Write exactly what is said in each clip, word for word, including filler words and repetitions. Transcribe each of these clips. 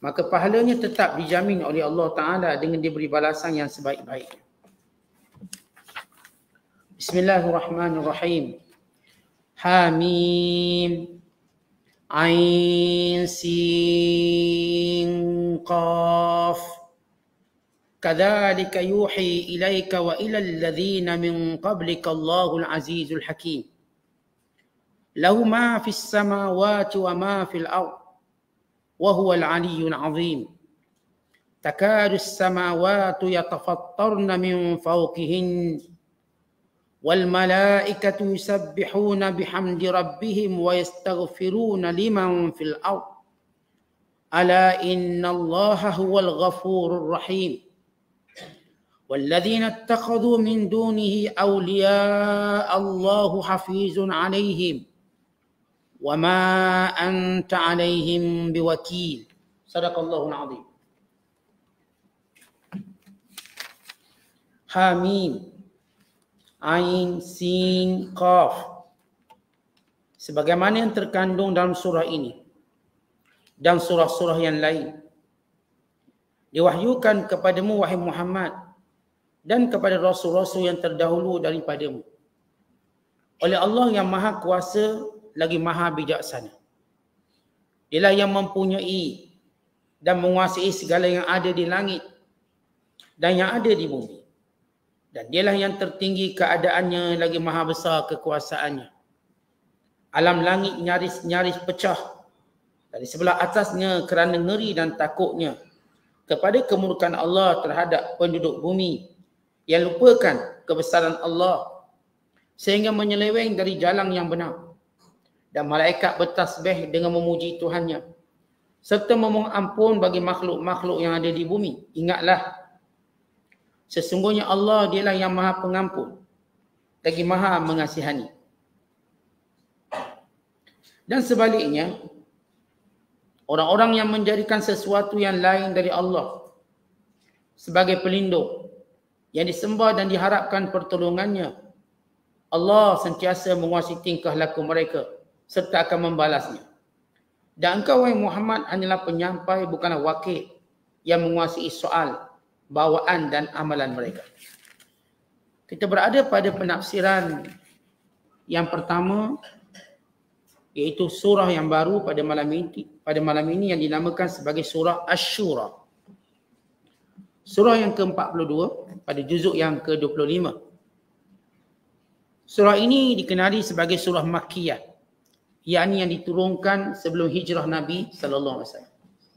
maka pahalanya tetap dijamin oleh Allah Ta'ala dengan diberi balasan yang sebaik-baiknya. Bismillahirrahmanirrahim. Hamim. Ain Sin Qaf. Kadzalika yuhi ilaika wa ilal ladzina min qablika Allahul Azizul Hakim. Lahu ma fis samawati wa ma fil ardh wa huwal aliyyul azim. Takadu as-samawati yatafattarna min fawqihin wal malaikatu yusabbihuna bihamdi rabbihim wa yastaghfiruna liman fil ardh. Ala inna Allaha huwal ghafurur rahim. والذين اتخذوا من دونه أولياء الله حفيظ عليهم وما أنت عليهم بوكيل. صدق الله العظيم. Hamim. Ain Sin Qaf. Sebagaimana yang terkandung dalam surah ini dan surah-surah yang lain, diwahyukan kepadamu wahai Muhammad dan kepada rasul-rasul yang terdahulu daripadamu oleh Allah yang maha kuasa lagi maha bijaksana. Dialah yang mempunyai dan menguasai segala yang ada di langit dan yang ada di bumi. Dan dialah yang tertinggi keadaannya lagi maha besar kekuasaannya. Alam langit nyaris-nyaris pecah dari sebelah atasnya kerana ngeri dan takutnya kepada kemurkaan Allah terhadap penduduk bumi yang lupakan kebesaran Allah sehingga menyeleweng dari jalan yang benar. Dan malaikat bertasbih dengan memuji Tuhannya serta memohon ampun bagi makhluk-makhluk yang ada di bumi. Ingatlah, sesungguhnya Allah dialah yang maha pengampun lagi maha mengasihani. Dan sebaliknya, orang-orang yang menjadikan sesuatu yang lain dari Allah sebagai pelindung yang disembah dan diharapkan pertolongannya, Allah sentiasa menguasai tingkah laku mereka serta akan membalasnya. Dan engkau wahai Muhammad hanyalah penyampai, bukanlah wakil yang menguasai soal, bawaan dan amalan mereka. Kita berada pada penafsiran yang pertama, iaitu surah yang baru pada malam ini, pada malam ini yang dinamakan sebagai surah Asy-Syura. Surah yang ke empat puluh dua pada juzuk yang ke dua puluh lima. Surah ini dikenali sebagai surah Makkiyah, yakni yang diturunkan sebelum hijrah Nabi sallallahu alaihi wasallam.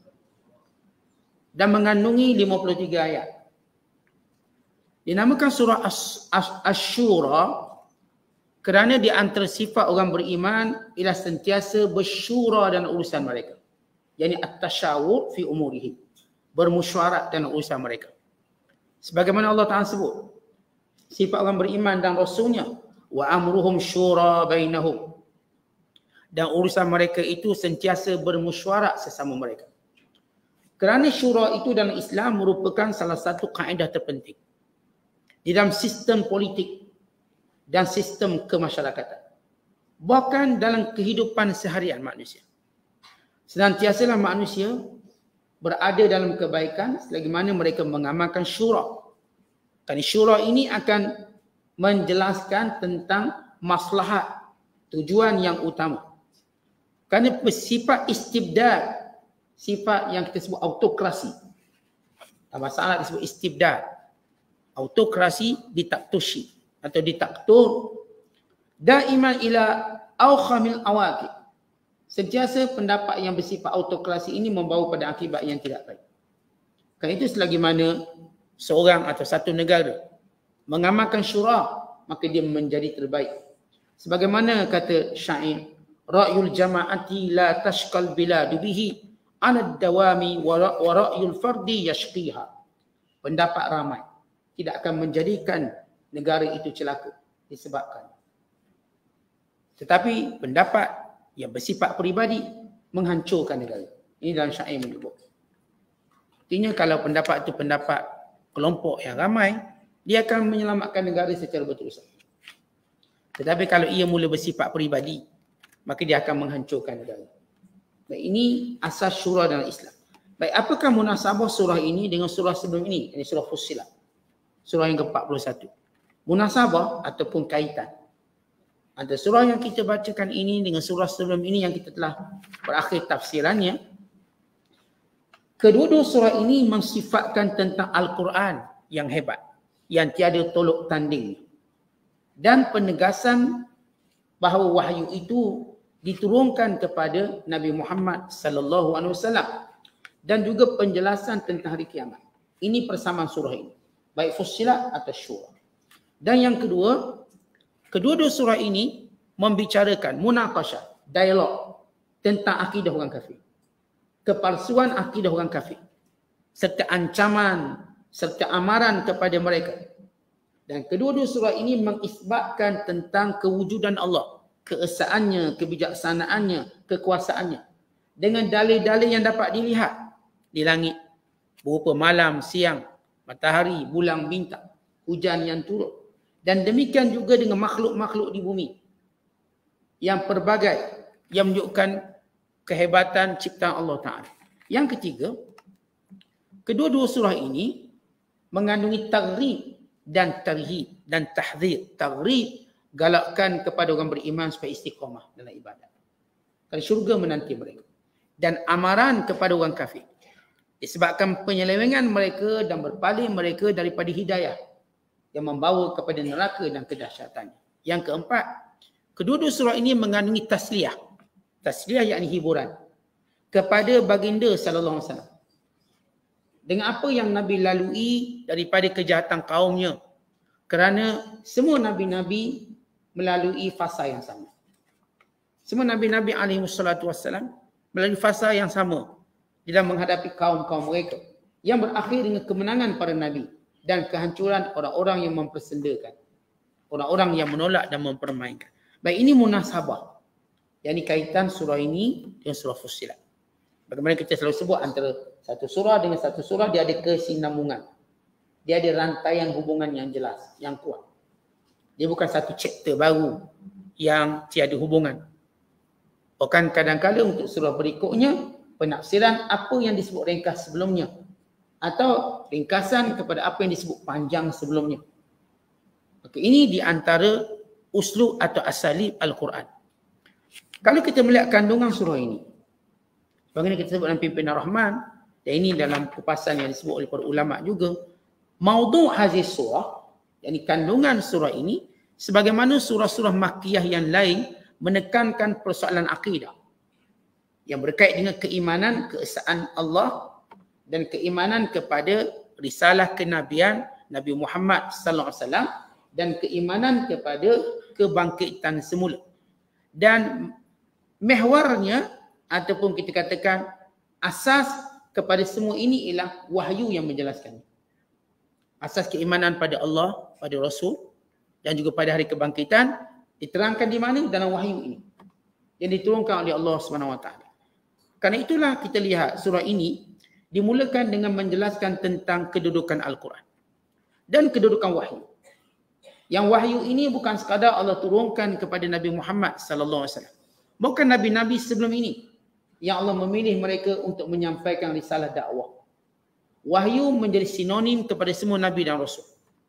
Dan mengandungi lima puluh tiga ayat. Dinamakan surah Asy-Syura kerana di antara sifat orang beriman ialah sentiasa bersyura dalam urusan mereka. yakni at-tashawur fi umurihim, bermusyawarah dalam urusan mereka. Sebagaimana Allah Ta'ala sebut sifat orang beriman dan Rasulnya, wa amruhum syura bainahum, dan urusan mereka itu sentiasa bermusyawarah sesama mereka. Kerana syura itu dalam Islam merupakan salah satu kaedah terpenting di dalam sistem politik dan sistem kemasyarakatan, bahkan dalam kehidupan seharian manusia. Senantiasalah manusia berada dalam kebaikan selagi mana mereka mengamalkan syura. Kerana syura ini akan menjelaskan tentang maslahat, tujuan yang utama. Kerana sifat istibdad, sifat yang kita sebut autokrasi. Dalam bahasa Arab disebut istibdad. Autokrasi ditaktushi atau ditaktur. Daiman ila awkhamil awaqib. Sentiasa pendapat yang bersifat autokrasi ini membawa pada akibat yang tidak baik. Kerana itu selagi mana seorang atau satu negara mengamalkan syura, maka dia menjadi terbaik. Sebagaimana kata syair, ra'yul jama'ati la tashqal biladu bihi ala dawami wa ra'yul fardi yashqiha. Pendapat ramai tidak akan menjadikan negara itu celaka disebabkan. Tetapi pendapat yang bersifat peribadi menghancurkan negara. Ini dalam syair menyebut. Artinya kalau pendapat itu pendapat kelompok yang ramai, dia akan menyelamatkan negara secara berterusan. Tetapi kalau ia mula bersifat peribadi, maka dia akan menghancurkan negara. Dan ini asas syura dalam Islam. Baik, apakah munasabah surah ini dengan surah sebelum ini? Ini surah Fussilat. Surah yang ke empat puluh satu. Munasabah ataupun kaitan. Antara surah yang kita bacakan ini dengan surah sebelum ini yang kita telah berakhir tafsirannya. Kedua-dua surah ini mensifatkan tentang Al-Quran yang hebat, yang tiada tolok tanding. Dan penegasan bahawa wahyu itu diturunkan kepada Nabi Muhammad sallallahu alaihi wasallam dan juga penjelasan tentang hari kiamat. Ini persamaan surah ini, baik Fussilat atau Syura. Dan yang kedua, kedua-dua surah ini membicarakan munaqashah, dialog tentang akidah orang kafir, kepalsuan akidah orang kafir, serta ancaman serta amaran kepada mereka. Dan kedua-dua surah ini mengisbatkan tentang kewujudan Allah, keesaannya, kebijaksanaannya, kekuasaannya dengan dalil-dalil yang dapat dilihat di langit berupa malam, siang, matahari, bulan, bintang, hujan yang turun, dan demikian juga dengan makhluk-makhluk di bumi yang pelbagai yang menunjukkan kehebatan ciptaan Allah Ta'ala. Yang ketiga, kedua-dua surah ini mengandungi targhib dan tarhib dan tahdzir. Targhib, galakkan kepada orang beriman supaya istiqamah dalam ibadat, kerana syurga menanti mereka. Dan amaran kepada orang kafir disebabkan penyelewengan mereka dan berpaling mereka daripada hidayah yang membawa kepada neraka dan kedahsyatannya. Yang keempat, kedua-dua surah ini mengandungi tasliyah. Tasliyah yakni hiburan kepada baginda sallallahu alaihi wasallam dengan apa yang Nabi lalui daripada kejahatan kaumnya, kerana semua nabi-nabi melalui fasa yang sama. Semua nabi-nabi alaihi wassalatu wassalam melalui fasa yang sama dalam menghadapi kaum-kaum mereka yang berakhir dengan kemenangan para nabi dan kehancuran orang-orang yang mempersendakan, orang-orang yang menolak dan mempermainkan. Baik, ini munasabah, yakni kaitan surah ini dengan surah Fussilat. Bagaimana kita selalu sebut, antara satu surah dengan satu surah dia ada kesinambungan. Dia ada rantaian hubungan yang jelas, yang kuat. Dia bukan satu chapter baru yang tiada hubungan. Bahkan kadang-kadang untuk surah berikutnya, penafsiran apa yang disebut ringkas sebelumnya atau ringkasan kepada apa yang disebut panjang sebelumnya. Maka ini di antara uslub atau asalib Al-Quran. Kalau kita melihat kandungan surah ini, bagaimana kita sebut dalam Pimpinan Rahman, dan ini dalam kupasan yang disebut oleh para ulama juga, maudhu' hazihi surah, yakni kandungan surah ini, sebagaimana surah-surah Makkiyah yang lain menekankan persoalan akidah yang berkait dengan keimanan, keesaan Allah dan keimanan kepada risalah kenabian Nabi Muhammad sallallahu alaihi wasallam dan keimanan kepada kebangkitan semula. Dan mehwarnya ataupun kita katakan asas kepada semua ini ialah wahyu yang menjelaskannya. Asas keimanan pada Allah, pada Rasul dan juga pada hari kebangkitan diterangkan di mana? Dalam wahyu ini yang diturunkan oleh Allah Subhanahu Wa Taala. Karena itulah kita lihat surah ini dimulakan dengan menjelaskan tentang kedudukan Al-Quran dan kedudukan wahyu. Yang wahyu ini bukan sekadar Allah turunkan kepada Nabi Muhammad sallallahu alaihi wasallam. Bukan nabi-nabi sebelum ini yang Allah memilih mereka untuk menyampaikan risalah dakwah. Wahyu menjadi sinonim kepada semua nabi dan rasul.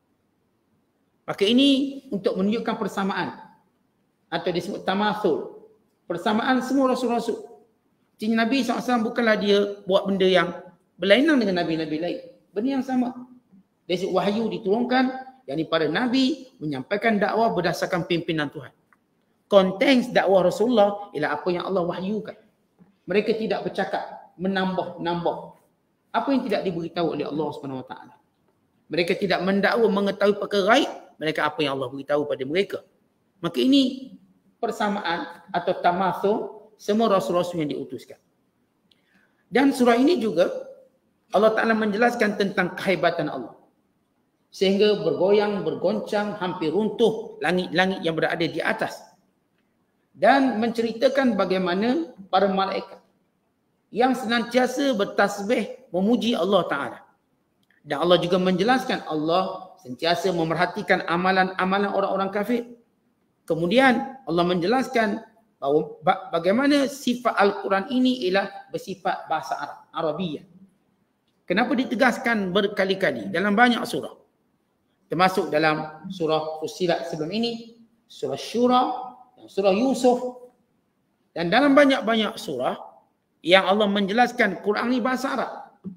Maka ini untuk menunjukkan persamaan atau disebut tamathul. Persamaan semua rasul-rasul. Jadi Nabi sallallahu alaihi wasallam bukanlah dia buat benda yang berlainan dengan nabi-nabi lain. Benda yang sama. Dari segi wahyu diturunkan, yakni para nabi menyampaikan dakwah berdasarkan pimpinan Tuhan. Konteks dakwah Rasulullah ialah apa yang Allah wahyukan. Mereka tidak bercakap menambah-nambah apa yang tidak diberitahu oleh Allah Subhanahu Wa Taala. Mereka tidak mendakwa mengetahui perkara gaib, mereka apa yang Allah beritahu pada mereka. Maka ini persamaan atau tamathul semua rasul-rasul yang diutuskan. Dan surah ini juga Allah Ta'ala menjelaskan tentang kehebatan Allah. Sehingga bergoyang, bergoncang, hampir runtuh langit-langit yang berada di atas. Dan menceritakan bagaimana para malaikat yang senantiasa bertasbih memuji Allah Ta'ala. Dan Allah juga menjelaskan Allah sentiasa memerhatikan amalan-amalan orang-orang kafir. Kemudian Allah menjelaskan bahawa bagaimana sifat Al-Quran ini ialah bersifat bahasa Arab, Arabiah. Kenapa ditegaskan berkali-kali dalam banyak surah? Termasuk dalam surah Fussilat sebelum ini, surah Syura, surah Yusuf, dan dalam banyak-banyak surah yang Allah menjelaskan Quran ni bahasa Arab.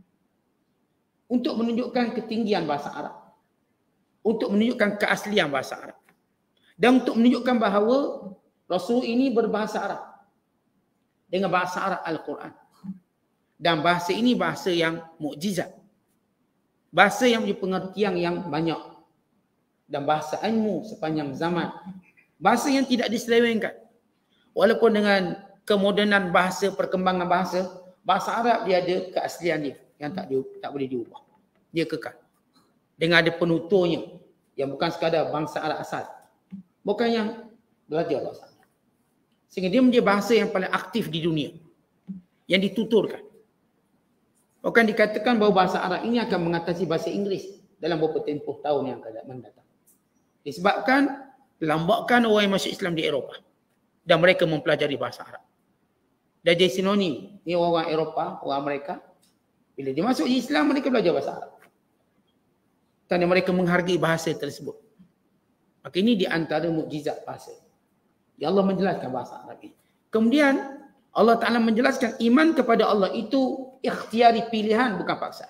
Untuk menunjukkan ketinggian bahasa Arab. Untuk menunjukkan keaslian bahasa Arab. Dan untuk menunjukkan bahawa Rasul ini berbahasa Arab. Dengan bahasa Arab Al-Quran. Dan bahasa ini bahasa yang mukjizat. Bahasa yang punya pengertian yang banyak. Dan bahasa ilmu sepanjang zaman. Bahasa yang tidak diselewengkan. Walaupun dengan kemodenan bahasa, perkembangan bahasa, bahasa Arab dia ada keaslian dia yang tak di, tak boleh diubah. Dia kekal. Dengan ada penuturnya yang bukan sekadar bangsa Arab asal. Bukan yang belajar bahasa Arab. Sehingga dia menjadi bahasa yang paling aktif di dunia. Yang dituturkan. Bukan dikatakan bahawa bahasa Arab ini akan mengatasi bahasa Inggeris dalam beberapa tempoh tahun yang akan mendatang. Disebabkan lambakan orang yang masuk Islam di Eropah. Dan mereka mempelajari bahasa Arab. Dan dia sinonim. Ni orang Eropah, orang Amerika. Bila dia masuk Islam, mereka belajar bahasa Arab. Kerana mereka menghargai bahasa tersebut. Maka ini di antara mukjizat bahasa. Ya Allah menjelaskan bahasa Arab ini. Kemudian Allah Ta'ala menjelaskan iman kepada Allah itu ikhtiari pilihan, bukan paksa.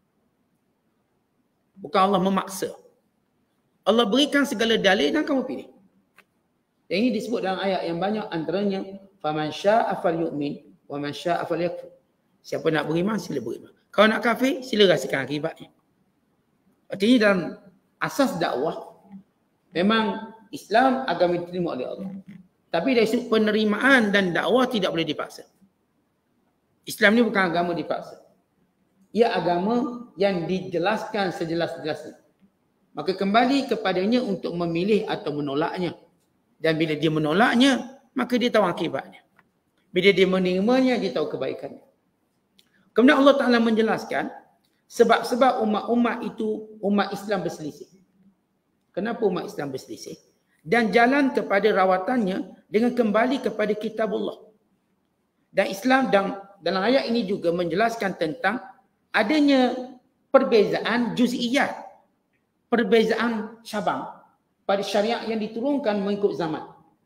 Bukan Allah memaksa. Allah berikan segala dalil dan kamu pilih. Dan ini disebut dalam ayat yang banyak, antaranya faman syaa'a falyu'min wa man syaa'a falyakfur. Siapa nak beriman sila beriman. Kalau nak kafir sila rasakan akibatnya. Artinya dalam asas dakwah memang Islam agama diterima oleh Allah. Tapi dari sudut penerimaan dan dakwah tidak boleh dipaksa. Islam ni bukan agama dipaksa. Ia agama yang dijelaskan sejelas-jelasnya. Maka kembali kepadanya untuk memilih atau menolaknya. Dan bila dia menolaknya, maka dia tahu akibatnya. Bila dia menerimanya, dia tahu kebaikannya. Kemudian Allah Ta'ala menjelaskan sebab-sebab umat-umat itu, umat Islam berselisih. Kenapa umat Islam berselisih? Dan jalan kepada rawatannya dengan kembali kepada kitabullah. Dan Islam dan dalam ayat ini juga menjelaskan tentang adanya perbezaan juz'iyat. Perbezaan cabang pada syariat yang diturunkan mengikut zaman.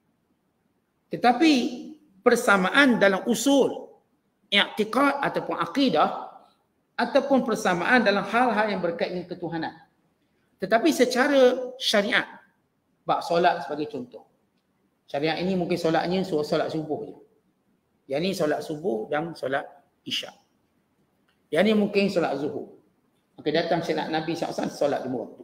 Tetapi persamaan dalam usul, i'tiqad ataupun akidah, ataupun persamaan dalam hal-hal yang berkaitan dengan ketuhanan. Tetapi secara syariat, bab solat sebagai contoh. Syariat ini mungkin solatnya suruh solat subuh je. Yang ni solat subuh dan solat isyak. Yang ni mungkin solat zuhur. Maka datang syariat Nabi sallallahu alaihi wasallam solat lima waktu.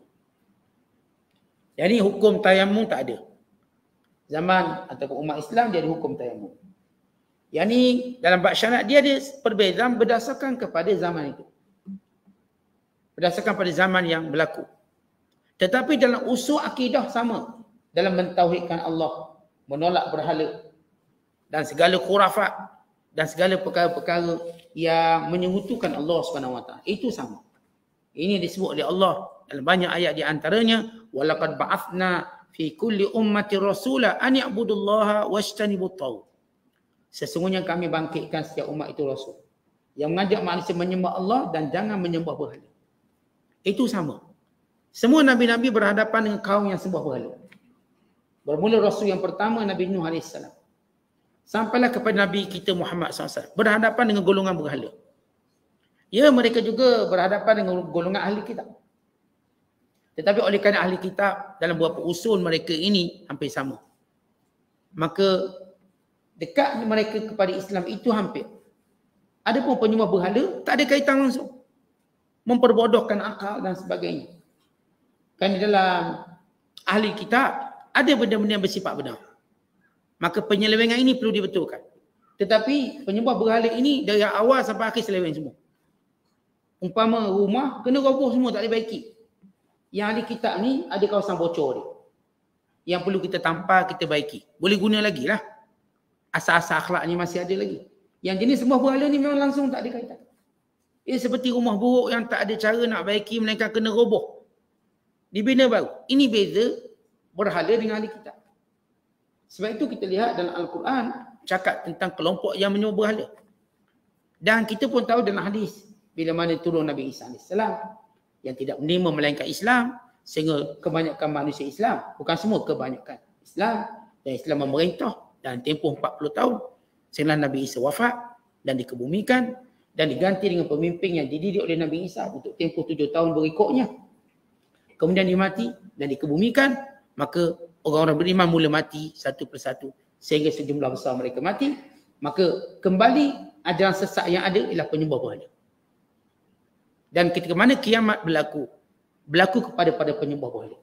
Yang ni hukum tayamum tak ada. Zaman ataupun umat Islam dia ada hukum tayamum. Yang ni dalam bab syariat dia ada perbezaan berdasarkan kepada zaman itu. Berdasarkan pada zaman yang berlaku. Tetapi dalam usul akidah sama. Dalam mentauhidkan Allah, menolak berhala dan segala khurafat dan segala perkara-perkara yang menyekutukan Allah Subhanahu Wa Taala. Itu sama. Ini disebut oleh Allah dalam banyak ayat di antaranya walaqad ba'athna fi kulli ummati rasula an ya'budullaha wajtanibut taghut. Sesungguhnya kami bangkitkan setiap umat itu rasul yang mengajak manusia menyembah Allah dan jangan menyembah berhala. Itu sama. Semua nabi-nabi berhadapan dengan kaum yang sembah berhala. Bermula rasul yang pertama Nabi Nuh alaihissalam. Sampailah kepada Nabi kita Muhammad sallallahu alaihi wasallam berhadapan dengan golongan berhala. Ya, mereka juga berhadapan dengan golongan ahli kitab. Tetapi oleh kerana ahli kitab dalam beberapa usul mereka ini hampir sama. Maka dekat mereka kepada Islam itu hampir. Adapun penyembah berhala tak ada kaitan langsung. Memperbodohkan akal dan sebagainya. Kan dalam ahli kitab ada benda-benda yang bersifat benar. Maka penyelewengan ini perlu dibetulkan. Tetapi penyembah berhala ini dari awal sampai akhir seleweng semua. Umpama rumah kena roboh semua tak dibaiki. Yang ahli kitab ni ada kawasan bocor dia. Yang perlu kita tampal, kita baiki. Boleh guna lagi lah. Asas-asas akhlak ni masih ada lagi. Yang jenis sembah berhala ni memang langsung tak ada kaitan. Ia seperti rumah buruk yang tak ada cara nak baiki melainkan kena roboh. Dibina baru. Ini beza berhala dengan ahli kitab. Sebab itu kita lihat dalam Al-Quran cakap tentang kelompok yang menyembah berhala. Dan kita pun tahu dalam hadis bila mana turun Nabi Isa alaihissalam yang tidak menerima melainkan Islam, sehingga kebanyakan manusia Islam, bukan semua, kebanyakan Islam, dan Islam memerintah dan tempoh empat puluh tahun sehingga Nabi Isa wafat dan dikebumikan dan diganti dengan pemimpin yang dididik oleh Nabi Isa untuk tempoh tujuh tahun berikutnya. Kemudian dia mati dan dikebumikan, maka orang-orang beriman mula mati satu persatu sehingga sejumlah besar mereka mati. Maka kembali ajaran sesat yang ada ialah penyembah berhala. Dan ketika mana kiamat berlaku, berlaku kepada pada penyembah berhala.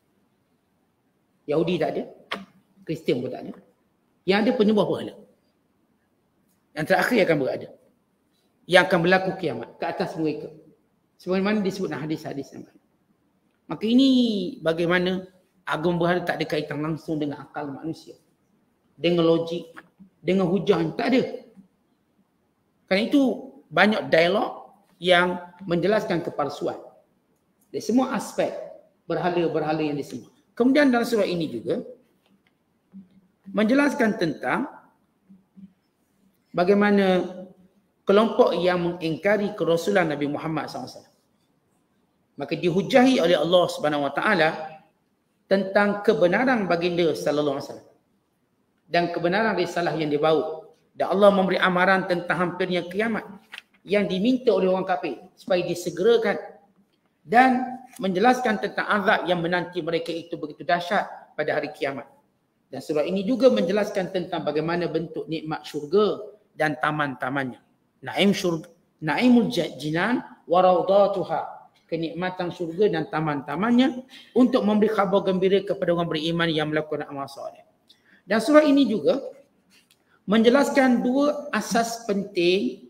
Yahudi tak ada, Kristian pun tak ada. Yang ada penyembah berhala. Yang terakhir akan berada. Yang akan berlaku kiamat ke atas mereka. Sebagaimana disebut dalam hadis-hadis yang lain. Maka ini bagaimana agama berhala tak ada kaitan langsung dengan akal manusia. Dengan logik, dengan hujah, tak ada. Kerana itu banyak dialog yang menjelaskan kepalsuan dari semua aspek berhala-berhala yang disembah. Kemudian dalam surah ini juga menjelaskan tentang bagaimana kelompok yang mengingkari kerasulan Nabi Muhammad sallallahu alaihi wasallam. Maka dihujahi oleh Allah Subhanahu Wa Taala tentang kebenaran baginda sallallahu alaihi wasallam dan kebenaran risalah yang dibawa. Dan Allah memberi amaran tentang hampirnya kiamat yang diminta oleh orang kafir supaya disegerakan dan menjelaskan tentang azab yang menanti mereka itu begitu dahsyat pada hari kiamat. Dan surah ini juga menjelaskan tentang bagaimana bentuk nikmat syurga dan taman-tamannya. Naim syurga, naimul jinan wa raudatuha, kenikmatan syurga dan taman-tamannya untuk memberi khabar gembira kepada orang beriman yang melakukan amal soleh. Dan surah ini juga menjelaskan dua asas penting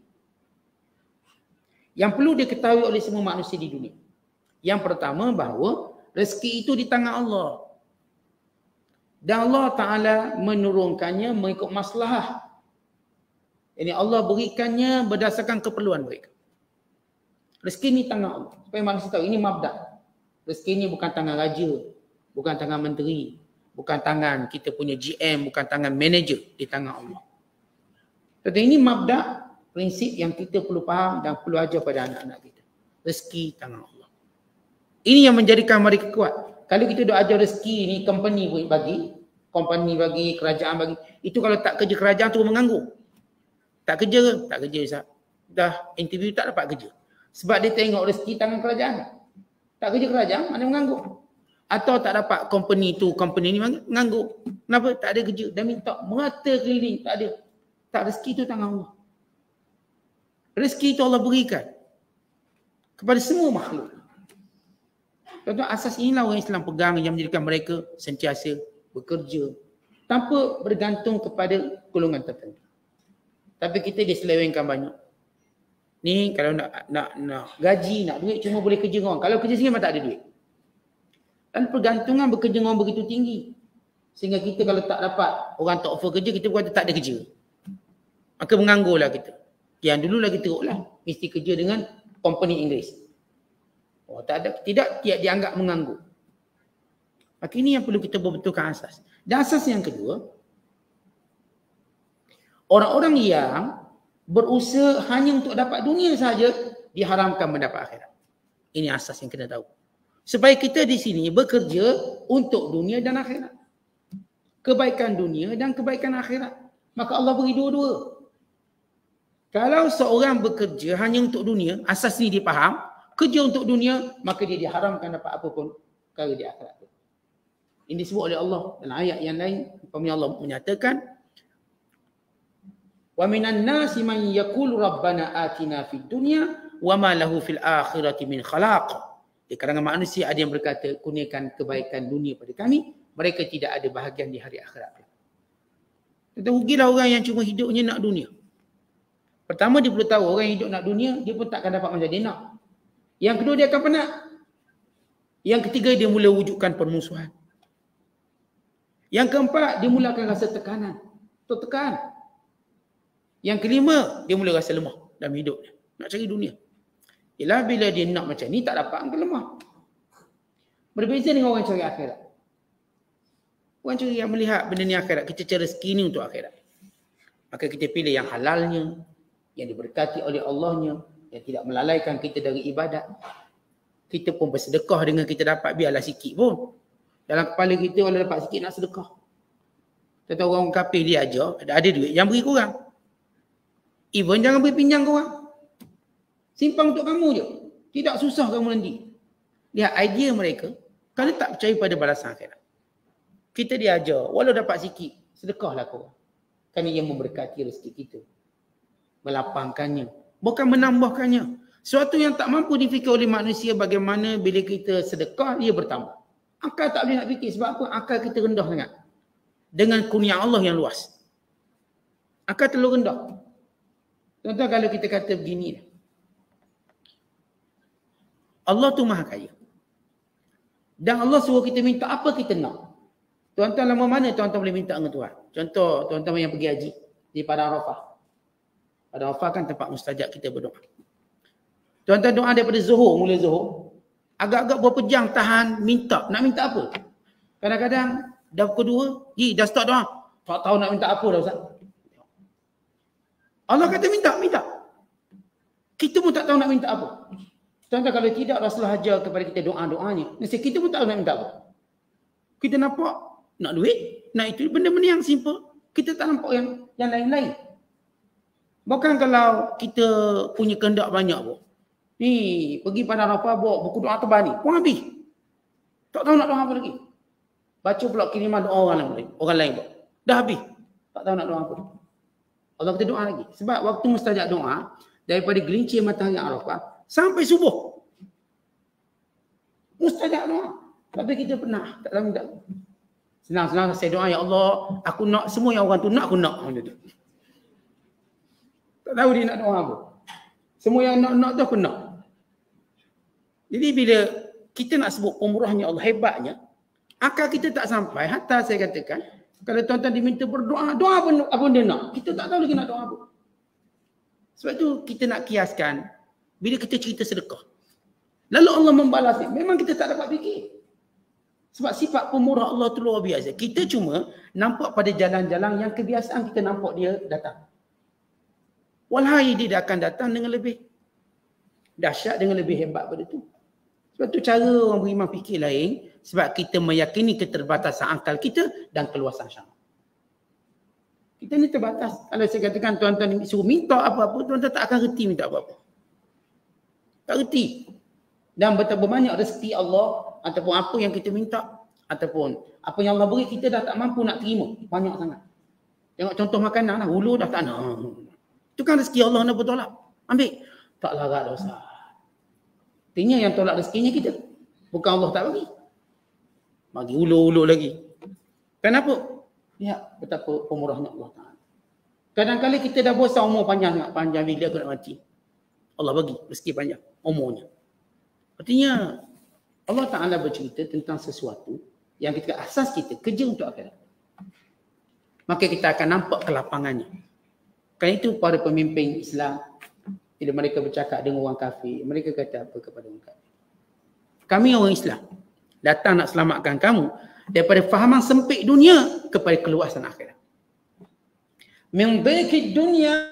yang perlu diketahui oleh semua manusia di dunia. Yang pertama, bahawa rezeki itu di tangan Allah. Dan Allah Ta'ala menurunkannya mengikut maslahah. Ini Allah berikannya berdasarkan keperluan mereka. Rezeki ini tangan Allah. Supaya manusia tahu, ini mabda'. Rezeki ini bukan tangan raja, bukan tangan menteri, bukan tangan kita punya G M, bukan tangan manager, di tangan Allah. Tetapi ini mabda', prinsip yang kita perlu faham dan perlu ajar pada anak-anak kita. Rezeki tangan Allah. Ini yang menjadikan mereka kuat. Kalau kita dah ajar rezeki ni company bagi, company bagi, kerajaan bagi, itu kalau tak kerja kerajaan tu menganggur. Tak kerja, tak kerja Ustaz. Dah interview tak dapat kerja. Sebab dia tengok rezeki tangan kerajaan. Tak kerja kerajaan, mana menganggur. Atau tak dapat company tu, company ni menganggur. Kenapa? Tak ada kerja. Dah minta merata keliling, tak ada. Tak, rezeki tu tangan Allah. Rezeki itu Allah berikan kepada semua makhluk. Contoh asas inilah orang Islam pegang yang menjadikan mereka sentiasa bekerja tanpa bergantung kepada golongan tertentu. Tapi kita diselewengkan banyak. Ni kalau nak nak nak gaji, nak duit cuma boleh kerja dengan orang. Kalau kerja sendiri memang tak ada duit. Dan pergantungan bekerja dengan orang begitu tinggi. Sehingga kita kalau tak dapat orang tak offer kerja, kita berkata tak ada kerja. Maka menganggurlah kita. Yang dulu lagi teruklah, mesti kerja dengan company Inggeris. Oh, tak ada, tidak tidak dianggap menganggur. Maka ini yang perlu kita berbetulkan asas. Dan asas yang kedua, orang-orang yang berusaha hanya untuk dapat dunia saja diharamkan mendapat akhirat. Ini asas yang kita tahu. Supaya kita di sini bekerja untuk dunia dan akhirat. Kebaikan dunia dan kebaikan akhirat. Maka Allah beri dua-dua. Kalau seorang bekerja hanya untuk dunia, asas ini dipaham, kerja untuk dunia, maka dia diharamkan dapat apapun perkara di akhirat. Ini disebut oleh Allah dalam ayat yang lain. Apabila Allah menyatakan, wa minan nasi man yaqulu rabbana atina fid dunya wa ma lahu fil akhirati min khalaq. Di kalangan manusia ada yang berkata, kurniakan kebaikan dunia pada kami, mereka tidak ada bahagian di hari akhirat. Kita rugilah orang yang cuma hidupnya nak dunia. Pertama dia perlu tahu orang yang hidup nak dunia, dia pun takkan dapat macam dia nak. Yang kedua dia akan penat. Yang ketiga dia mula wujudkan permusuhan. Yang keempat dia mula akan rasa tekanan. Tertekan. Yang kelima dia mula rasa lemah dalam hidupnya. Nak cari dunia. Ialah bila dia nak macam ni tak dapat, akan lemah. Berbeza dengan orang cari akhirat. Orang cari yang melihat benda ni akhirat. Kita cari rezeki ni untuk akhirat. Maka kita pilih yang halalnya, yang diberkati oleh Allahnya, yang tidak melalaikan kita dari ibadat. Kita pun bersedekah dengan kita dapat, biarlah sikit pun. Dalam kepala kita kalau dapat sikit nak sedekah. Tentang orang kafir dia ajar, ada, ada duit, jangan beri korang. Even jangan beri pinjam korang. Simpan untuk kamu je. Tidak susah kamu nanti. Lihat idea mereka, kerana tak percaya pada balasan akhirat. Kita diajar, walau dapat sikit, sedekahlah korang. Kerana ia memberkati rezeki kita. Melapangkannya. Bukan menambahkannya. Sesuatu yang tak mampu difikir oleh manusia, bagaimana bila kita sedekah, ia bertambah. Akal tak boleh nak fikir. Sebab apa? Akal kita rendah sangat. Dengan kurnia Allah yang luas. Akal terlalu rendah. Contoh kalau kita kata begini. Allah tu maha kaya. Dan Allah suruh kita minta apa kita nak. Tuan-tuan lama mana tuan-tuan boleh minta dengan Tuhan? Contoh tuan-tuan yang pergi haji di Padang Arafah. Padang Arafah kan tempat mustajab kita berdoa. Tuan-tuan doa daripada zuhur, mula zuhur. Agak-agak berapa jam tahan minta. Nak minta apa? Kadang-kadang dah pukul dua, Ji, dah start doa. Tak tahu nak minta apa dah Ustaz. Allah kata minta, minta. Kita pun tak tahu nak minta apa. Tuan-tuan kalau tidak Rasulullah ajar kepada kita doa-doanya. Nasi kita pun tak tahu nak minta apa. Kita nampak nak duit, nak itu benda-benda yang simple. Kita tak nampak yang yang lain-lain. Bukan kalau kita punya kehendak banyak pun. Ni pergi pada Arafah bawa buku doa tebal ni, pun habis. Tak tahu nak doa apa lagi. Baca pula kiriman doa orang lain, orang lain buat. Dah habis. Tak tahu nak doa apa. Allah kata doa lagi. Sebab waktu mustajab doa daripada gelincir matahari Arafah sampai subuh. Mustajab doa. Tapi kita pernah tak tahu minta. Senang-senang saya doa, ya Allah, aku nak semua yang orang tu nak, aku nak. Tak tahu dia nak doa apa. Semua yang nak-nak tu aku nak. Jadi bila kita nak sebut pemurahnya Allah, hebatnya, akal kita tak sampai. Hatta saya katakan, kalau tuan-tuan diminta berdoa, doa apa, apa dia nak. Kita tak tahu lagi nak doa apa. Sebab tu kita nak kiaskan, bila kita cerita sedekah. Lalu Allah membalasnya. Memang kita tak dapat fikir. Sebab sifat pemurah Allah tu luar biasa. Kita cuma nampak pada jalan-jalan yang kebiasaan kita nampak dia datang. Walhai dia akan datang dengan lebih dahsyat, dengan lebih hebat pada tu. Sebab tu cara orang beriman fikir lain. Sebab kita meyakini keterbatasan akal kita dan keluasan syarab. Kita ni terbatas. Kalau saya katakan tuan-tuan suruh minta apa-apa, tuan-tuan tak akan reti minta apa-apa. Tak reti. Dan betapa banyak rezeki Allah ataupun apa yang kita minta ataupun apa yang Allah beri kita dah tak mampu nak terima. Banyak sangat. Tengok contoh makanan lah. Hulu dah tak nak. Itu kan rezeki Allah nak bertolak. Ambil. Tak larat dah Ustaz. Artinya yang tolak rezekinya kita. Bukan Allah tak bagi. Bagi ulur-ulur lagi. Kenapa? Lihat betapa pemurahnya Allah Ta'ala. Kadang-kadang kita dah bosan umur panjang sangat. Panjang bila aku nak mati. Allah bagi rezeki panjang. Umurnya. Artinya Allah Ta'ala bercerita tentang sesuatu yang kita asas kita kerja untuk akhirat. Maka kita akan nampak kelapangannya. Kerana itu para pemimpin Islam, bila mereka bercakap dengan orang kafir, mereka kata apa kepada orang kafir? Kami orang Islam datang nak selamatkan kamu daripada fahaman sempit dunia kepada keluasan akhirat. Min dhikid dunia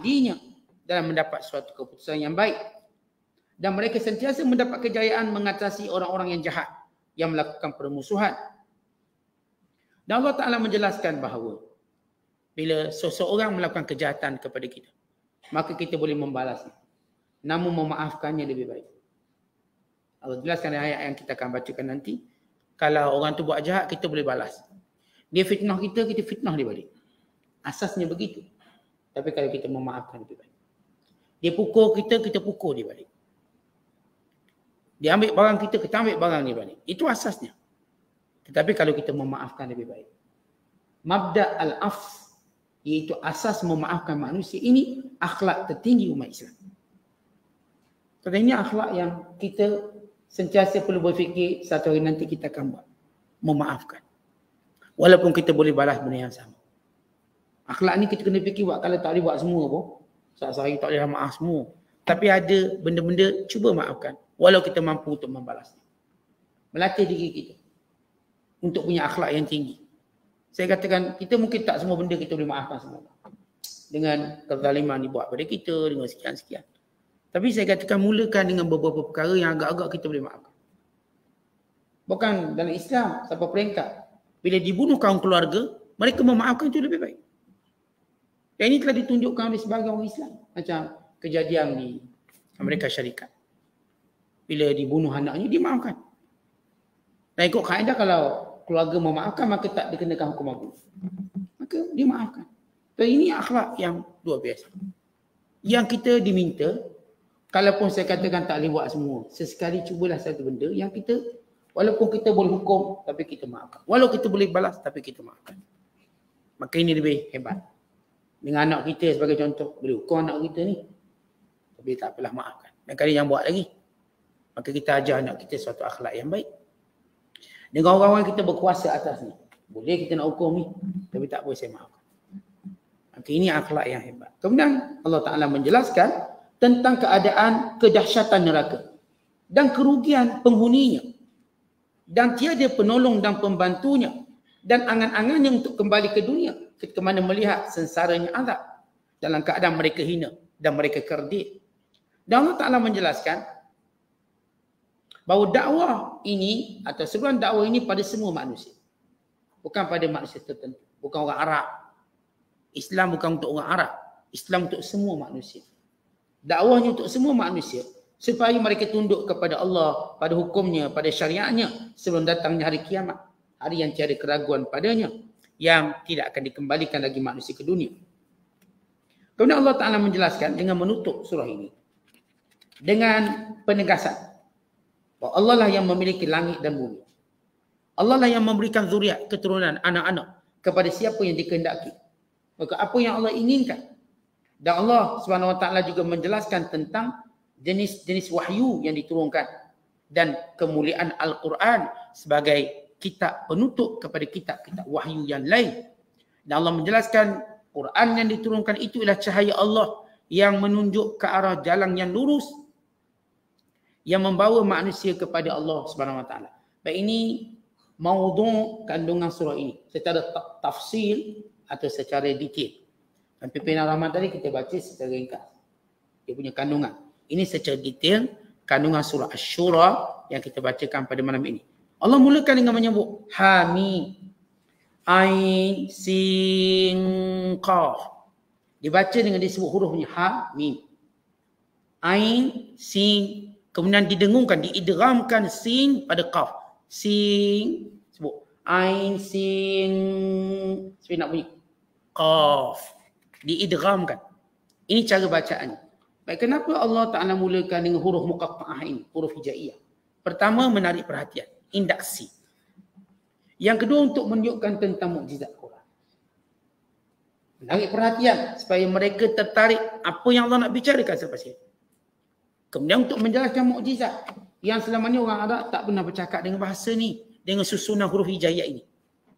ahlinya dalam mendapat suatu keputusan yang baik. Dan mereka sentiasa mendapat kejayaan mengatasi orang-orang yang jahat yang melakukan permusuhan. Dan Allah Ta'ala menjelaskan bahawa bila seseorang melakukan kejahatan kepada kita, maka kita boleh membalasnya. Namun memaafkannya lebih baik. Allah jelaskan ayat yang kita akan bacakan nanti. Kalau orang tu buat jahat, kita boleh balas. Dia fitnah kita, kita fitnah dia balik. Asasnya begitu. Tapi kalau kita memaafkan lebih baik. Dia pukul kita, kita pukul dia balik. Dia ambil barang kita, kita ambil barang dia balik. Itu asasnya. Tetapi kalau kita memaafkan lebih baik. Mabda' al-af, iaitu asas memaafkan manusia, ini akhlak tertinggi umat Islam. Kerana ini akhlak yang kita sentiasa perlu berfikir satu hari nanti kita akan buat. Memaafkan. Walaupun kita boleh balas benda yang sama. Akhlak ni kita kena fikir buat. Kalau tak boleh buat semua pun, sehari tak boleh maaf semua. Tapi ada benda-benda cuba maafkan. Walau kita mampu untuk membalasnya. Melatih diri kita. Untuk punya akhlak yang tinggi. Saya katakan, kita mungkin tak semua benda kita boleh maafkan semua. Dengan kezaliman dibuat pada kita, dengan sekian-sekian. Tapi saya katakan, mulakan dengan beberapa perkara yang agak-agak kita boleh maafkan. Bukan dalam Islam, sampai peringkat. Bila dibunuh kaum keluarga, mereka memaafkan itu lebih baik. Dan ini telah ditunjukkan oleh sebagian orang Islam. Macam kejadian di Amerika Syarikat. Bila dibunuh anaknya, dimaafkan. Dan ikut kaedah kalau keluarga memaafkan, maka tak dikenakan hukuman bunuh. Maka dimaafkan. Dan ini akhlak yang luar biasa. Yang kita diminta, kalaupun saya katakan tak boleh buat semua, sesekali cubalah satu benda yang kita, walaupun kita boleh hukum, tapi kita maafkan. Walau kita boleh balas, tapi kita maafkan. Maka ini lebih hebat. Dengan anak kita sebagai contoh, boleh hukum anak kita ni, tapi tak apalah maafkan. Dan kali yang buat lagi, maka kita ajar anak kita suatu akhlak yang baik. Dengan orang-orang kita berkuasa atas ni, boleh kita nak hukum ni, tapi tak boleh saya maafkan. Maka ini akhlak yang hebat. Kemudian Allah Ta'ala menjelaskan tentang keadaan kedahsyatan neraka dan kerugian penghuninya. Dan tiada penolong dan pembantunya. Dan angan-angannya untuk kembali ke dunia ketika mana melihat sengsaranya azab dalam keadaan mereka hina dan mereka kerdil. Dan Allah Ta'ala menjelaskan bahawa dakwah ini atau seruan dakwah ini pada semua manusia. Bukan pada manusia tertentu. Bukan orang Arab. Islam bukan untuk orang Arab. Islam untuk semua manusia. Dakwahnya untuk semua manusia. Supaya mereka tunduk kepada Allah, pada hukumnya, pada syariatnya sebelum datangnya hari kiamat. Hari yang tiada keraguan padanya. Yang tidak akan dikembalikan lagi manusia ke dunia. Kemudian Allah Ta'ala menjelaskan dengan menutup surah ini. Dengan penegasan. Bahawa Allah lah yang memiliki langit dan bumi. Allah lah yang memberikan zuriat, keturunan, anak-anak kepada siapa yang dikehendaki. Maka apa yang Allah inginkan. Dan Allah Subhanahu Wa Ta'ala juga menjelaskan tentang jenis-jenis wahyu yang diturunkan dan kemuliaan Al-Quran sebagai kitab penutup kepada kitab-kitab wahyu yang lain. Dan Allah menjelaskan Quran yang diturunkan itu ialah cahaya Allah yang menunjuk ke arah jalan yang lurus yang membawa manusia kepada Allah Subhanahu Wa Ta'ala. Baik, ini maudhu' kandungan surah ini secara tafsil atau secara detail. Dan pimpinan Rahman tadi kita baca secara ringkas. Dia punya kandungan. Ini secara detail kandungan surah Asy-Syura yang kita bacakan pada malam ini. Allah mulakan dengan menyebut Hamim, Ain, Sin, Qaf. Dibaca dengan disebut hurufnya Ha, Mim. Ain, Sin, kemudian didengungkan, diidghamkan Sin pada Qaf. Sin, sebut Ain, Sin, seperti nak bunyi Qaf. Diidghamkan. Ini cara bacaannya. Baik, kenapa Allah Ta'ala mulakan dengan huruf muqatta'ah ini, huruf hijaiyah? Pertama, menarik perhatian, induksi. Yang kedua, untuk menunjukkan tentang mukjizat Quran. Menarik perhatian supaya mereka tertarik apa yang Allah nak bicarakan selepas ini. Kemudian untuk menjelaskan mukjizat yang selama ni orang Arab tak pernah bercakap dengan bahasa ni, dengan susunan huruf hijaiyah ini.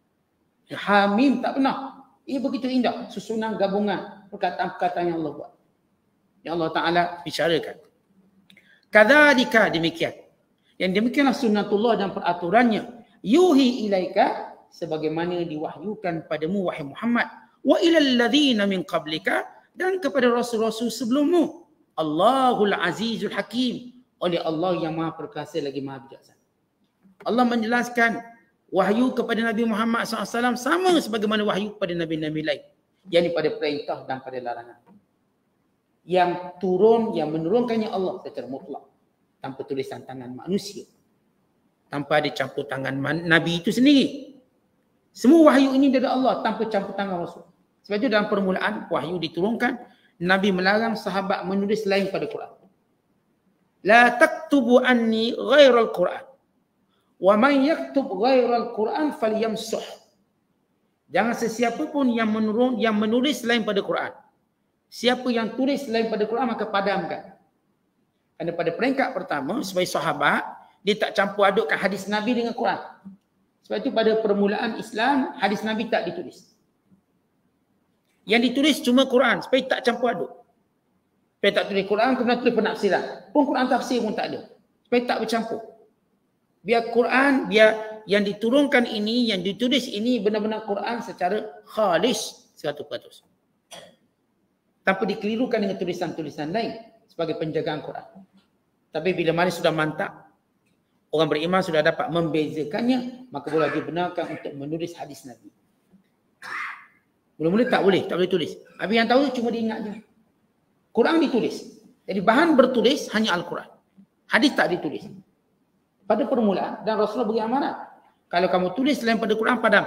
Hamim tak pernah. Ia begitu indah, susunan gabungan perkataan-perkataan yang Allah buat. Yang Allah Ta'ala bicarakan. Kadzalika, demikian. Yang demikianlah sunnatullah dan peraturannya. Yuhi ilaika, sebagaimana diwahyukan padamu wahai Muhammad. Wa ilal ladzina min qablika, dan kepada rasul-rasul sebelummu. Allahul Azizul Hakim, oleh Allah yang Maha Perkasa lagi Maha Bijaksana. Allah menjelaskan wahyu kepada Nabi Muhammad sallallahu alaihi wasallam sama sebagaimana wahyu kepada nabi-nabi lain, yakni pada perintah dan pada larangan. Yang turun, yang menurunkannya Allah secara mutlak, tanpa tulisan tangan manusia, tanpa ada campur tangan Nabi itu sendiri. Semua wahyu ini dari Allah tanpa campur tangan Rasul. Sebab itu dalam permulaan wahyu diturunkan, Nabi melarang sahabat menulis lain pada Quran. La taktubu anni ghairal Quran. Wa man yaktub ghairal Quran falyamsuh. Jangan sesiapa pun yang menurun yang menulis lain pada Quran. Siapa yang tulis lain pada Quran maka padamkan. Kerana pada peringkat pertama sebagai sahabat, dia tak campur adukkan hadis Nabi dengan Quran. Sebab itu pada permulaan Islam, hadis Nabi tak ditulis. Yang ditulis cuma Quran, supaya tak campur aduk. Supaya tak tulis Quran, kemudian tulis penafsiran. Pun Quran tafsir pun tak ada. Supaya tak bercampur. Biar Quran, biar yang diturunkan ini, yang ditulis ini benar-benar Quran secara khalis seratus peratus. Tanpa dikelirukan dengan tulisan-tulisan lain sebagai penjagaan Quran. Tapi bila mana sudah mantap, orang beriman sudah dapat membezakannya, maka boleh dibenarkan untuk menulis hadis Nabi. Mula-mula tak boleh, tak boleh tulis. Habis yang tahu cuma diingat je. Quran ditulis. Jadi bahan bertulis hanya Al-Quran. Hadis tak ditulis. Pada permulaan, dan Rasulullah beri amaran, kalau kamu tulis selain pada Quran, padam.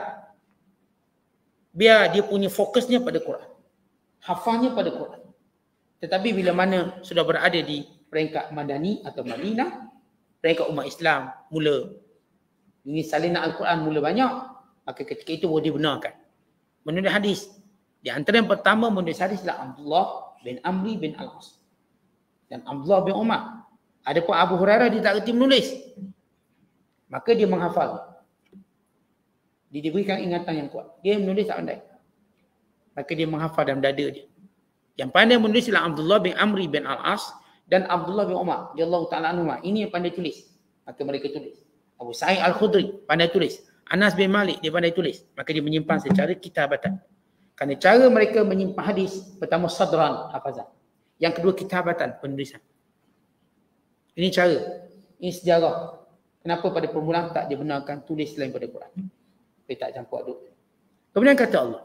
Biar dia punya fokusnya pada Quran. Hafalnya pada Quran. Tetapi bila mana sudah berada di peringkat Madani atau Madinah, peringkat umat Islam mula ini salinan Al-Quran mula banyak, maka ketika itu boleh dibenarkan menulis hadis. Di antara yang pertama menulis hadis adalah Abdullah bin Amri bin Al-As dan Abdullah bin Umar. Adapun Abu Hurairah dia tak reti menulis, maka dia menghafal. Dia diberikan ingatan yang kuat. Dia menulis tak pandai, maka dia menghafal dalam dada dia. Yang pandai menulis adalah Abdullah bin Amri bin Al-As dan Abdullah bin Umar radhiyallahu taala anhu. Ini yang pandai tulis, maka mereka tulis. Abu Sa'id Al-Khudri pandai tulis. Anas bin Malik dia pandai tulis, maka dia menyimpan secara kitabatan. Kerana cara mereka menyimpan hadis, pertama sadran, hafazan. Yang kedua kitabatan, penulisan. Ini cara, ini sejarah. Kenapa pada permulaan tak dibenarkan tulis selain pada Quran? Dia tak campur aduk. Kemudian kata Allah,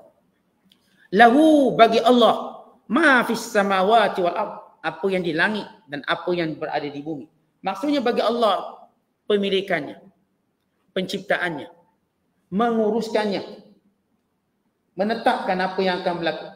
lahu bagi Allah ma fis samawati wal ard, apa yang di langit dan apa yang berada di bumi. Maksudnya bagi Allah pemilikannya, penciptaannya, menguruskannya, menetapkan apa yang akan berlaku.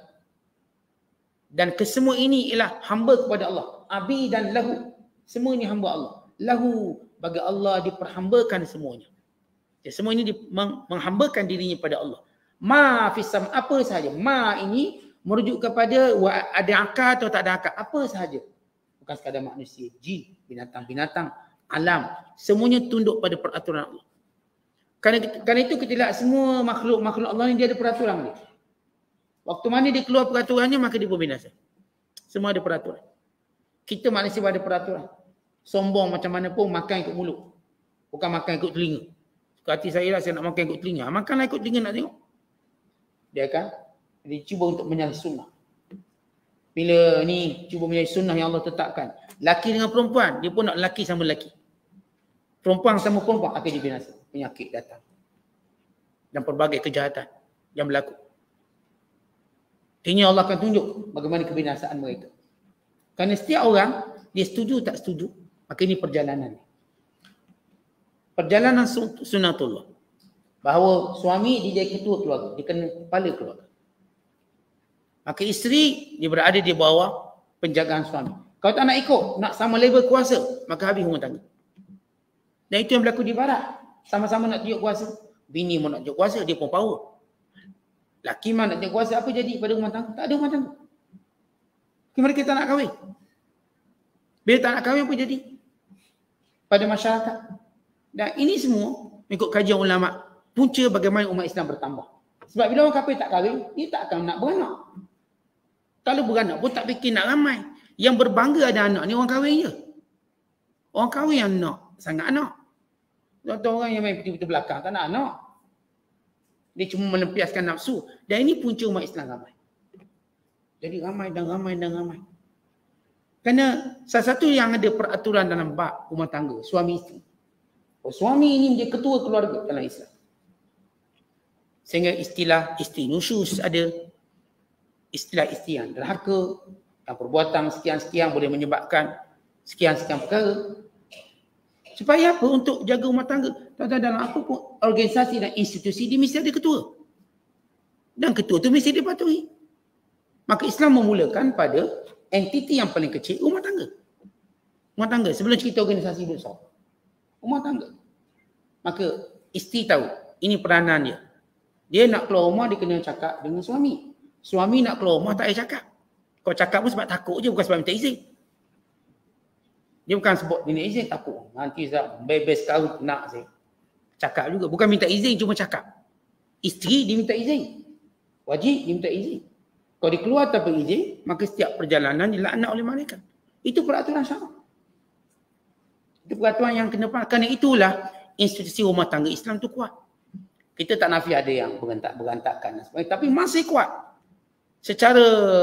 Dan kesemua ini ialah hamba kepada Allah. Abi dan lahu, semua ini hamba Allah. Lahu, bagi Allah diperhambakan semuanya. Jadi semua ini menghambakan dirinya pada Allah. Ma fisam, apa sahaja. Ma ini merujuk kepada ada akal atau tak ada akal. Apa sahaja. Bukan sekadar manusia, jin, binatang-binatang, alam. Semuanya tunduk pada peraturan Allah. Kerana, kerana itu kita lihat semua makhluk-makhluk Allah ni dia ada peraturan dia. Waktu mana dia keluar peraturannya maka dia berbinasa. Semua ada peraturan. Kita manusia ada peraturan. Sombong macam mana pun makan ikut mulut. Bukan makan ikut telinga. Suka hati saya lah saya nak makan ikut telinga. Makanlah ikut telinga nak tengok. Dia akan dia cuba untuk menyalahi sunnah. Bila ni cuba menyalahi sunnah yang Allah tetapkan. Laki dengan perempuan, dia pun nak laki sama laki. Perempuan sama perempuan akan dibinasa. Penyakit datang. Dan pelbagai kejahatan yang berlaku. Ini Allah akan tunjuk bagaimana kebinasaan mereka. Kerana setiap orang, dia setuju tak setuju, maka ini perjalanan. Perjalanan sunnatullah. Bahawa suami dia jadi ketua keluarga, dia kena kepala keluarga. Maka isteri dia berada di bawah penjagaan suami. Kalau tak nak ikut, nak sama level kuasa, maka habis rumah tangga. Dan itu yang berlaku di barat. Sama-sama nak tunjuk kuasa. Bini mau nak tunjuk kuasa, dia pun power. Laki mana nak tunjuk kuasa, apa jadi pada rumah tangga? Tak ada rumah tangga. Mereka tak nak kahwin. Bila tak nak kahwin, apa jadi? Pada masyarakat. Dan ini semua, ikut kajian ulama, punca bagaimana umat Islam bertambah. Sebab bila orang kafir tak kahwin, dia tak akan nak beranak. Kalau beranak pun tak fikir nak ramai. Yang berbangga ada anak ni orang kahwin je. Orang kahwin yang nak, sangat anak. Contoh orang yang main betul-betul belakang, tak nak anak. Dia cuma melampiaskan nafsu. Dan ini punca umat Islam ramai. Jadi ramai dan ramai dan ramai. Kerana salah satu yang ada peraturan dalam bab rumah tangga, suami isteri. Oh, suami ini dia ketua keluarga dalam Islam. Sehingga istilah isteri nusyus ada, istilah isteri yang derhaka, yang perbuatan sekian-sekian boleh menyebabkan sekian-sekian perkara. Supaya apa? Untuk jaga rumah tangga. Tuan-tuan, dalam apa pun organisasi dan institusi dia mesti ada ketua. Dan ketua tu mesti dipatuhi. Maka Islam memulakan pada entiti yang paling kecil, rumah tangga. Rumah tangga sebelum cerita organisasi besar. Rumah tangga. Maka isteri tahu ini peranan dia. Dia nak keluar rumah dia kena cakap dengan suami. Suami nak keluar rumah tak payah cakap. Kau cakap pun sebab takut je, bukan sebab minta izin. Dia bukan sebut minta izin, takut. Nanti Zat bebas kau nak saya. Cakap juga. Bukan minta izin, cuma cakap. Isteri dia minta izin. Wajib dia minta izin. Kalau dia keluar tanpa izin, maka setiap perjalanan dilaknat oleh malaikat. Itu peraturan syarak. Itu peraturan yang kena faham. Kerana itulah institusi rumah tangga Islam tu kuat. Kita tak nafi ada yang berantak-berantakan. Tapi masih kuat. Secara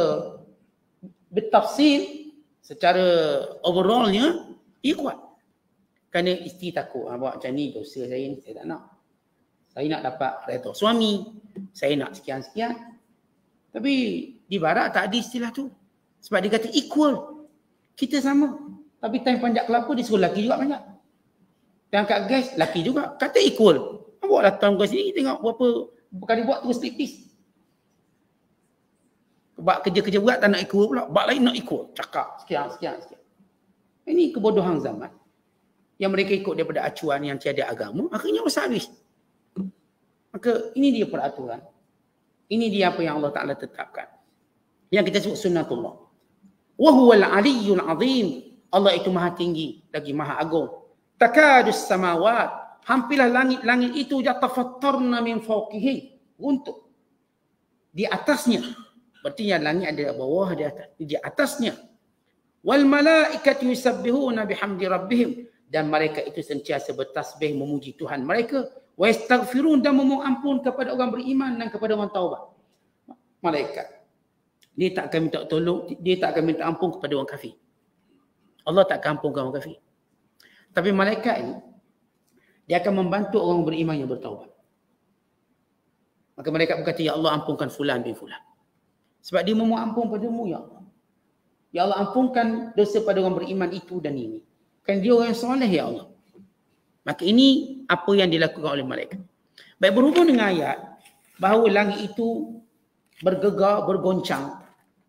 bertafsir, secara overallnya, ia kuat. Kerana isteri takut. Ha, buat macam ni, dosa saya ni, saya tak nak. Saya nak dapat redha suami. Saya nak sekian-sekian. Tapi di barat tak ada istilah tu. Sebab dia kata equal. Kita sama. Tapi time panjat kelapa dia suruh lelaki juga panjat. Time angkat gas, lelaki juga. Kata equal. Bawa datang ke sini, tengok berapa, berapa kali buat terus tipis. Buat kerja-kerja berat tak nak equal pula. Buat lain nak equal. Cakap sekian, sekian, sekian. Ini kebodohan zaman. Yang mereka ikut daripada acuan yang tiada agama, akhirnya rosak habis. Maka ini dia peraturan. Ini dia apa yang Allah Ta'ala tetapkan. Yang kita sebut sunnatullah. Wahuwal aliyyul azim. Allah itu maha tinggi, lagi maha agung. Takadus samawat. Hampirlah langit-langit itu yatafattarna min fawqihi. Runtuh. Di atasnya. Berarti yang langit ada bawah, ada atas. Di atasnya. Wal malaikatu yusabbihuna bihamdi rabbihim. Dan mereka itu sentiasa bertasbih memuji Tuhan mereka. Wa yastaghfirun, dan memohon ampun kepada orang beriman dan kepada orang taubat. Malaikat. Dia tak akan minta tolong, dia tak akan minta ampun kepada orang kafir. Allah tak akan ampunkan orang kafir. Tapi malaikat ini, dia akan membantu orang beriman yang bertaubat. Maka malaikat berkata, ya Allah ampunkan fulan bin fulan. Sebab dia memohon ampun padamu, ya Allah. Ya Allah ampunkan dosa pada orang beriman itu dan ini. Kan dia orang yang soleh, ya Allah. Maka ini apa yang dilakukan oleh malaikat. Baik, berhubung dengan ayat bahawa langit itu bergegar, bergoncang.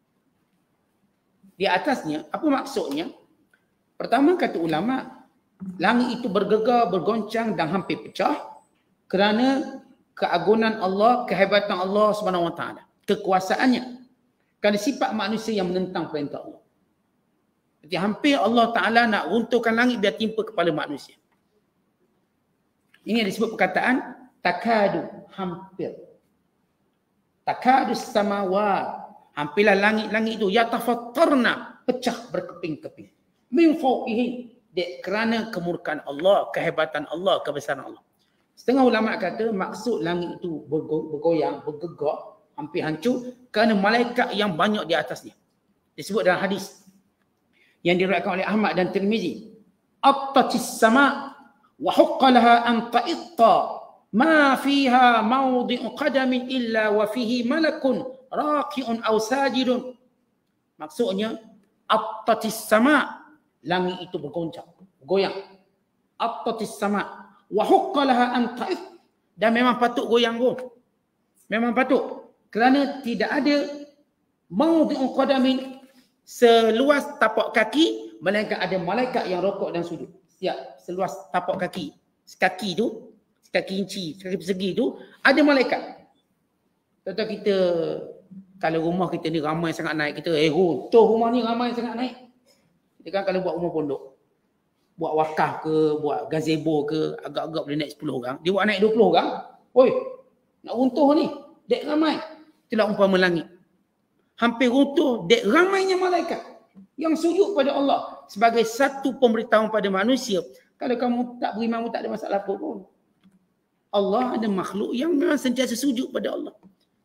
Di atasnya, apa maksudnya? Pertama kata ulama, langit itu bergegar, bergoncang dan hampir pecah kerana keagungan Allah, kehebatan Allah Subhanahu Wa Taala, kekuasaannya. Kerana sifat manusia yang menentang perintah Allah. Jadi hampir Allah Taala nak runtuhkan langit biar timpa kepala manusia. Ini yang disebut perkataan takadu, hampir. Takadu samawat, hampirlah langit-langit itu yatafattarna, pecah berkeping-keping. Min fawqihi, kerana kemurkaan Allah, kehebatan Allah, kebesaran Allah. Setengah ulama kata maksud langit itu bergoyang, bergegak, hampir hancur kerana malaikat yang banyak di atasnya. Disebut dalam hadis yang diriwayatkan oleh Ahmad dan Tirmizi. Attatis sama' wa huqqalaha an ta'itta ma fiha mawdi'u qadamin illa wa fihi malakun raqi'un aw sajidun. Maksudnya attatis sama', langit itu bergoncang, bergoyang. Attatis sama' wa huqqalaha an ta'it, dan memang patut goyang pun. Memang patut. Kerana tidak ada mawdi'u qadamin, seluas tapak kaki, melainkan ada malaikat yang rokok dan sujud. Setiap seluas tapak kaki, sekaki tu, sekaki inci, sekaki persegi tu, ada malaikat. Contoh kita, kalau rumah kita ni ramai sangat naik, kita, eh runtuh rumah ni ramai sangat naik. Kita kan kalau buat rumah pondok, buat wakaf ke, buat gazebo ke, agak-agak boleh naik sepuluh orang, dia buat naik dua puluh orang, oi, nak runtuh ni, dek ramai. Itulah umpama langit. Hampir runtuh, dek ramainya malaikat yang sujud pada Allah sebagai satu pemberitahuan pada manusia. Kalau kamu tak beriman, tak ada masalah apa pun. Allah ada makhluk yang memang sentiasa sujud pada Allah.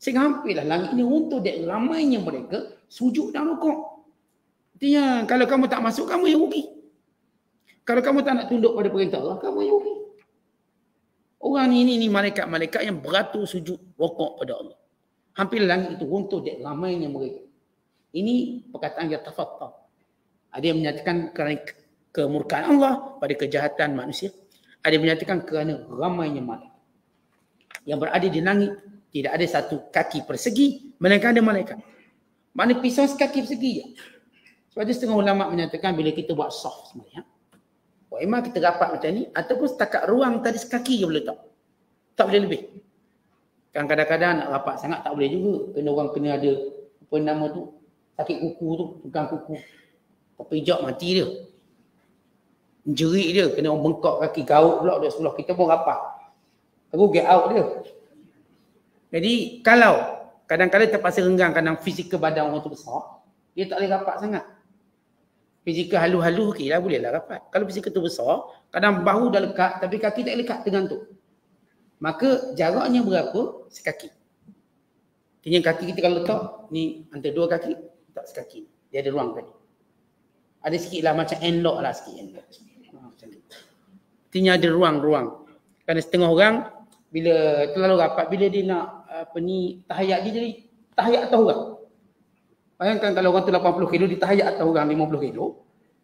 Sehingga hampirlah langit ini runtuh dan ramainya mereka sujud dan rukuk. Artinya kalau kamu tak masuk, kamu yang rugi. Kalau kamu tak nak tunduk pada perintah Allah, kamu yang rugi. Orang ini ni malaikat-malaikat yang beratur sujud rukuk pada Allah. Hampir langit itu runtuh dan ramainya mereka. Ini perkataan yang tafattal. Ada yang menyatakan kerana kemurkaan Allah pada kejahatan manusia. Ada yang menyatakan kerana ramainya malaikat. Yang berada di langit tidak ada satu kaki persegi, melainkan ada malaikat. Mana pisau sekaki persegi je. Sebab itu setengah ulama menyatakan bila kita buat soft sebenarnya. Oh, memang kita rapat macam ni ataupun setakat ruang tadi sekaki je boleh tak. Tak boleh lebih. Kan kadang-kadang nak rapat sangat tak boleh juga. Kena orang kena ada apa nama tu, sakit kuku tu, tukang kuku. Terpijak mati dia. Jerit dia, kena orang bengkok kaki, gauk pula dia sebelah kita pun rapat. Terus get out dia. Jadi kalau kadang-kadang terpaksa renggang kadang fizikal badan orang tu besar, dia tak boleh rapat sangat. Fizikal halu-halu okey lah, bolehlah rapat. Kalau fizikal tu besar, kadang bahu dah lekat tapi kaki tak lekat tergantung. Maka jaraknya berapa? Sekaki. Artinya kaki kita kalau letak ni antara dua kaki, tak sekaki. Dia ada ruang tadi. Ada sikit lah macam endlock lah sikit. Endlock. Artinya ada ruang-ruang. Kerana setengah orang bila terlalu rapat, bila dia nak apa ni tahayat dia jadi tahayat atas orang. Bayangkan kalau orang tu lapan puluh kilo, ditahayat atas orang lima puluh kilo.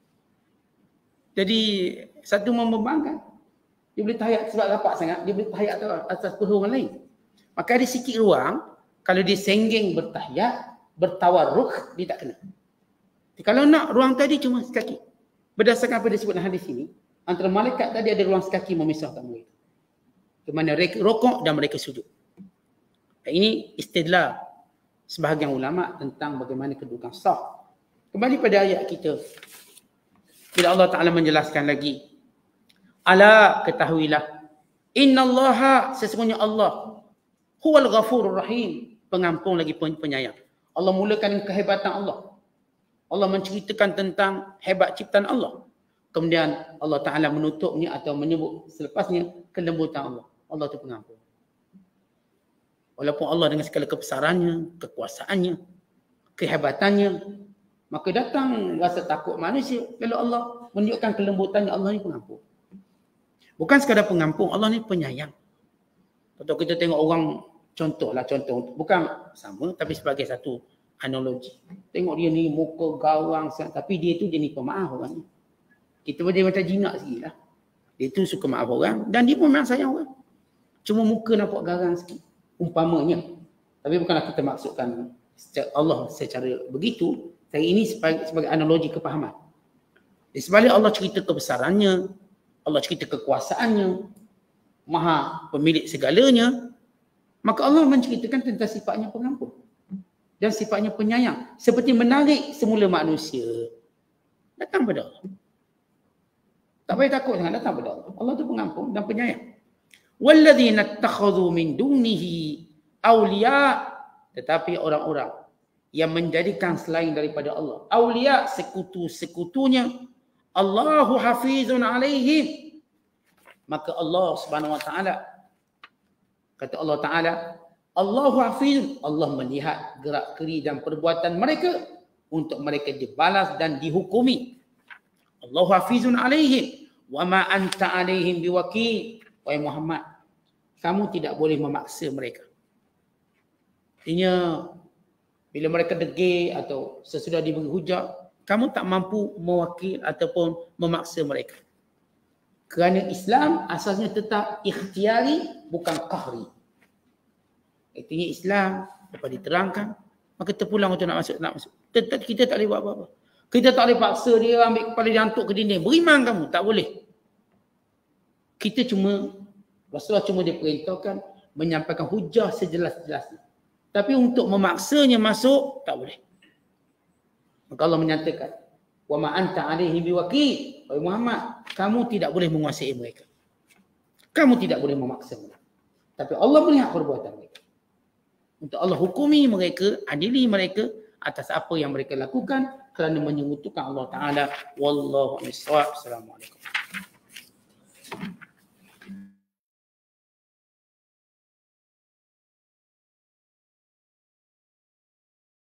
Jadi satu membebangkan. Dia boleh tahayat sebab rapat sangat, dia boleh tahayat atas, atas perut orang lain. Maka ada sikit ruang, kalau dia senggeng bertahiyat, bertawarruk, dia tak kena. Jadi, kalau nak ruang tadi cuma sekaki. Berdasarkan apa disebut dalam hadis ini, antara malaikat tadi ada ruang sekaki memisahkan mereka. Di mana mereka rokok dan mereka sujud. Dan ini istidlal sebahagian ulama tentang bagaimana kedudukan saf. Kembali pada ayat kita. Bila Allah Ta'ala menjelaskan lagi. Ala ketahuilah. Innallaha sesungguhnya Allah. Huwal ghafurur rahim. Pengampun lagi penyayang. Allah mulakan kehebatan Allah. Allah menceritakan tentang hebat ciptaan Allah. Kemudian Allah Ta'ala menutupnya atau menyebut selepasnya kelembutan Allah. Allah itu pengampun. Walaupun Allah dengan segala kebesarannya, kekuasaannya, kehebatannya, maka datang rasa takut manusia kalau Allah menunjukkan kelembutannya. Allah ni pengampun. Bukan sekadar pengampun, Allah ni penyayang. Kalau kita tengok orang, contohlah contoh, bukan sama tapi sebagai satu analogi. Tengok dia ni muka garang sangat, tapi dia tu jenis pemaaf orang ni. Kita boleh macam jinak sikit lah. Dia tu suka maaf orang dan dia pun memang sayang orang. Cuma muka nampak garang sikit. Umpamanya. Tapi bukanlah kita maksudkan Allah secara begitu. Saya ini sebagai, sebagai analogi kepahaman. Di sebalik Allah cerita kebesarannya, Allah cerita kekuasaannya, maha pemilik segalanya, maka Allah menceritakan tentang sifatnya pengampun dan sifatnya penyayang. Seperti menarik semula manusia datang pada Allah. Tak payah takut sangat, datang pada Allah. Allah itu pengampun dan penyayang. Walladzina ittakhadhu min dunihi awliya, tetapi orang-orang yang menjadikan selain daripada Allah awliya, sekutu-sekutunya, Allahu hafizun alaihim, maka Allah Subhanahu wa taala, kata Allah Taala, Allahu hafizun, Allah melihat gerak-geri dan perbuatan mereka untuk mereka dibalas dan dihukumi. Allahu hafizun alaihim wa ma anta alaihim biwakil. Wahai Muhammad, kamu tidak boleh memaksa mereka. Artinya, bila mereka degil atau sesudah diberi hujah, kamu tak mampu mewakil ataupun memaksa mereka. Kerana Islam asasnya tetap ikhtiari, bukan qahri. Artinya Islam, lepas diterangkan, maka terpulang untuk nak masuk, nak masuk. Tetap kita tak boleh buat apa-apa. Kita tak boleh paksa dia ambil kepala dia hantuk ke dinding. Beriman kamu, tak boleh. Kita cuma, Rasulullah cuma diperintahkan menyampaikan hujah sejelas-jelasnya. Tapi untuk memaksanya masuk, tak boleh. Maka Allah menyatakan, wa ma anta alaihim biwakil. Wahai Muhammad, kamu tidak boleh menguasai mereka. Kamu tidak boleh memaksa mereka. Tapi Allah melihat perbuatan mereka. Untuk Allah hukumi mereka, adili mereka atas apa yang mereka lakukan kerana menyekutukan Allah Ta'ala. Wallahu a'lam. Assalamualaikum.